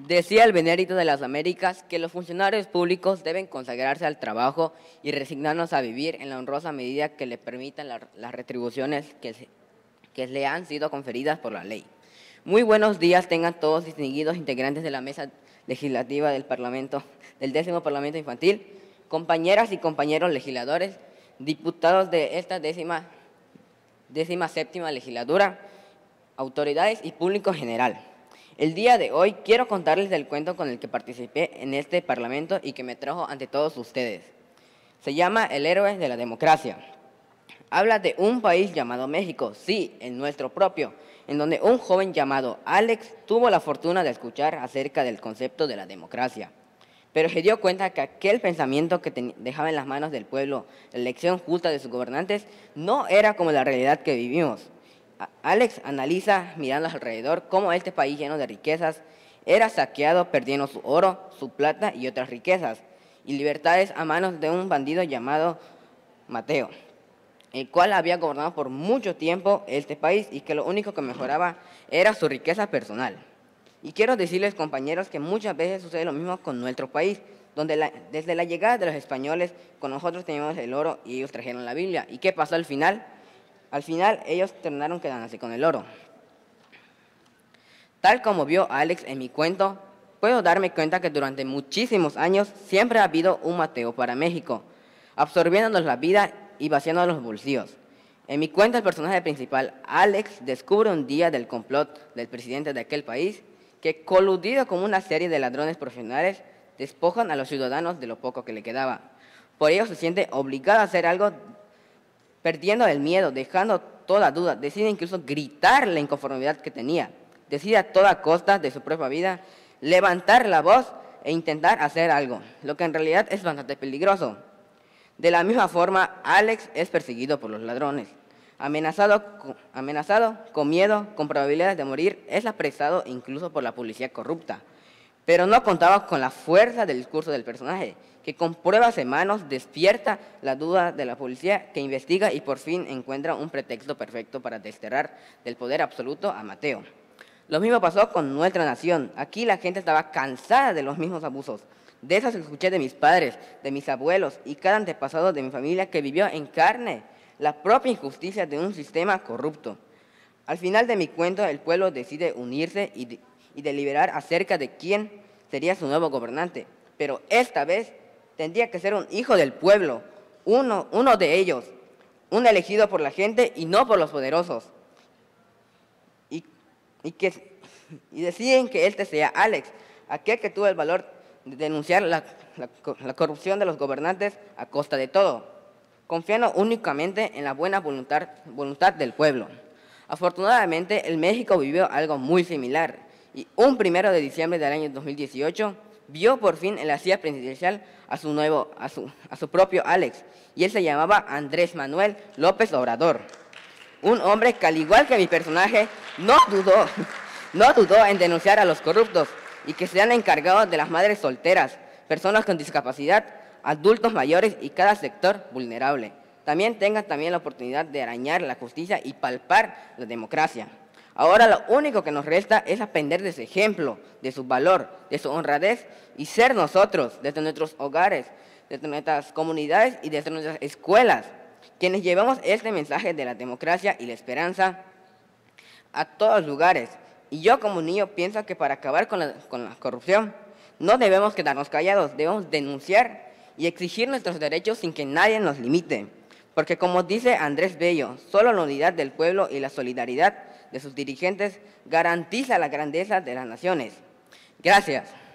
Decía el Benemérito de las Américas que los funcionarios públicos deben consagrarse al trabajo y resignarnos a vivir en la honrosa medida que le permitan las retribuciones que le han sido conferidas por la ley. Muy buenos días tengan todos distinguidos integrantes de la mesa legislativa del Parlamento, del 10º Parlamento Infantil, compañeras y compañeros legisladores, diputados de esta 17ª legislatura, autoridades y público general. El día de hoy quiero contarles del cuento con el que participé en este Parlamento y que me trajo ante todos ustedes. Se llama El héroe de la democracia. Habla de un país llamado México, sí, el nuestro propio, en donde un joven llamado Alex tuvo la fortuna de escuchar acerca del concepto de la democracia. Pero se dio cuenta que aquel pensamiento que dejaba en las manos del pueblo la elección justa de sus gobernantes no era como la realidad que vivimos. Alex analiza, mirando alrededor, cómo este país lleno de riquezas era saqueado perdiendo su oro, su plata y otras riquezas, y libertades a manos de un bandido llamado Mateo, el cual había gobernado por mucho tiempo este país y que lo único que mejoraba era su riqueza personal. Y quiero decirles, compañeros, que muchas veces sucede lo mismo con nuestro país, donde desde la llegada de los españoles, con nosotros teníamos el oro y ellos trajeron la Biblia. ¿Y qué pasó al final? Al final, ellos terminaron quedándose con el oro. Tal como vio Alex en mi cuento, puedo darme cuenta que durante muchísimos años siempre ha habido un Mateo para México, absorbiéndonos la vida y vaciándonos los bolsillos. En mi cuento, el personaje principal, Alex, descubre un día del complot del presidente de aquel país que, coludido con una serie de ladrones profesionales, despojan a los ciudadanos de lo poco que le quedaba. Por ello se siente obligado a hacer algo, perdiendo el miedo, dejando toda duda, decide incluso gritar la inconformidad que tenía, decide a toda costa de su propia vida levantar la voz e intentar hacer algo, lo que en realidad es bastante peligroso. De la misma forma, Alex es perseguido por los ladrones, amenazado con miedo, con probabilidades de morir, es apresado incluso por la policía corrupta. Pero no contaba con la fuerza del discurso del personaje, que con pruebas en manos despierta la duda de la policía, que investiga y por fin encuentra un pretexto perfecto para desterrar del poder absoluto a Mateo. Lo mismo pasó con nuestra nación. Aquí la gente estaba cansada de los mismos abusos. De eso escuché de mis padres, de mis abuelos y cada antepasado de mi familia que vivió en carne la propia injusticia de un sistema corrupto. Al final de mi cuento, el pueblo decide unirse y deliberar acerca de quién sería su nuevo gobernante. Pero esta vez tendría que ser un hijo del pueblo, uno de ellos, un elegido por la gente y no por los poderosos. Y deciden que este sea Alex, aquel que tuvo el valor de denunciar la corrupción de los gobernantes a costa de todo, confiando únicamente en la buena voluntad del pueblo. Afortunadamente, el México vivió algo muy similar y un 1 de diciembre del año 2018 vio por fin en la silla presidencial a su propio Alex, y él se llamaba Andrés Manuel López Obrador. Un hombre que, al igual que mi personaje, no dudó en denunciar a los corruptos y que se han encargado de las madres solteras, personas con discapacidad, adultos mayores y cada sector vulnerable. También tengan la oportunidad de arañar la justicia y palpar la democracia. Ahora lo único que nos resta es aprender de ese ejemplo, de su valor, de su honradez y ser nosotros, desde nuestros hogares, desde nuestras comunidades y desde nuestras escuelas, quienes llevamos este mensaje de la democracia y la esperanza a todos lugares. Y yo como niño pienso que para acabar con la corrupción no debemos quedarnos callados, debemos denunciar y exigir nuestros derechos sin que nadie nos limite. Porque como dice Andrés Bello, solo la unidad del pueblo y la solidaridad de sus dirigentes garantiza la grandeza de las naciones. Gracias.